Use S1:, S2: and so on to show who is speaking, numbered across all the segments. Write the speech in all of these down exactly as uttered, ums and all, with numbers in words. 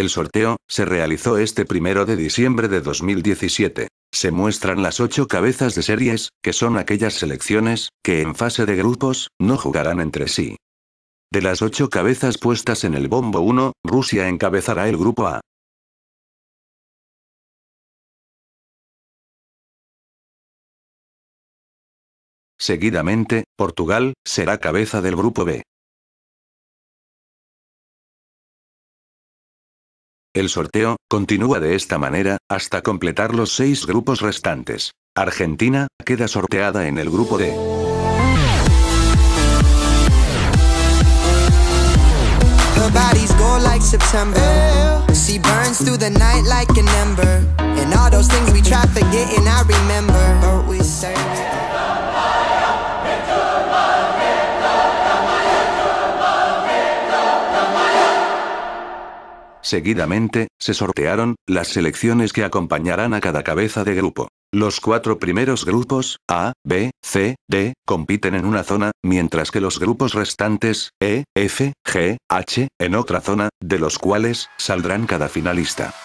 S1: El sorteo se realizó este primero de diciembre de dos mil diecisiete. Se muestran las ocho cabezas de series, que son aquellas selecciones que en fase de grupos no jugarán entre sí. De las ocho cabezas puestas en el bombo uno, Rusia encabezará el grupo A. Seguidamente, Portugal será cabeza del grupo B. El sorteo continúa de esta manera hasta completar los seis grupos restantes. Argentina queda sorteada en el grupo D.
S2: Her bodies go like September. She burns through the night like an ember. And all those things we try forgetting, I remember. But we say
S1: Seguidamente, se sortearon las selecciones que acompañarán a cada cabeza de grupo. Los cuatro primeros grupos, A, B, C, D, compiten en una zona, mientras que los grupos restantes, E, F, G, H, en otra zona, de los cuales saldrán cada finalista.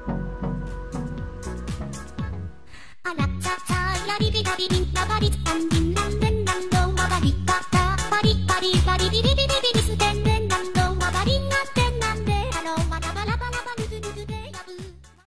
S3: A la ta ta, la di di da di di, la ba di dum.